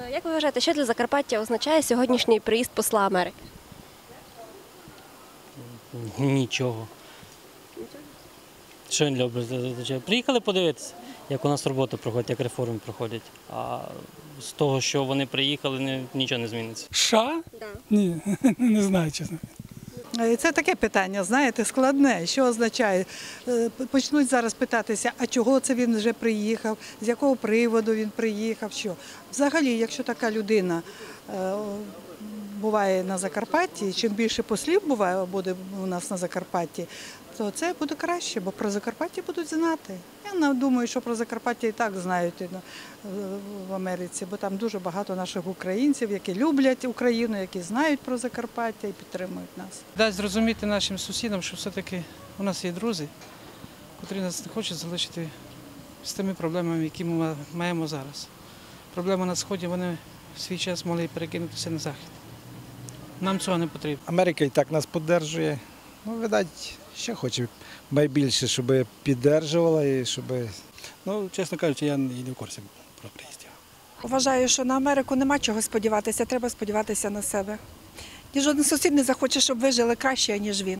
Як ви вважаєте, що для Закарпаття означає сьогоднішній приїзд посла Америки? Нічого. Що він любить? Приїхали подивитися, як у нас робота проходить, як реформи проходять. А з того, що вони приїхали, нічого не зміниться. США? Ні, не знаю, чесно. Це таке питання, знаєте, складне. Що означає? Почнуть зараз питатися, а чого це він вже приїхав, з якого приводу він приїхав, що. Взагалі, якщо така людина буває на Закарпатті, чим більше послів буде у нас на Закарпатті, то це буде краще, бо про Закарпаття будуть знати. Я думаю, що про Закарпаття і так знають в Америці, бо там дуже багато наших українців, які люблять Україну, які знають про Закарпаття і підтримують нас. Дасть зрозуміти нашим сусідам, що все-таки у нас є друзі, котрі нас не хочуть залишити з тими проблемами, які ми маємо зараз. Проблеми на Сході, вони в свій час могли перекинутися на Захід. Нам цього не потрібно. Америка і так нас підтримує. Ну, видать, ще хоче найбільше, щоб підтримувала і щоб... Ну, чесно кажучи, я не в курсі про приїзд. Вважаю, що на Америку нема чого сподіватися, треба сподіватися на себе. Ні жоден сусід не захоче, щоб ви жили краще, ніж він.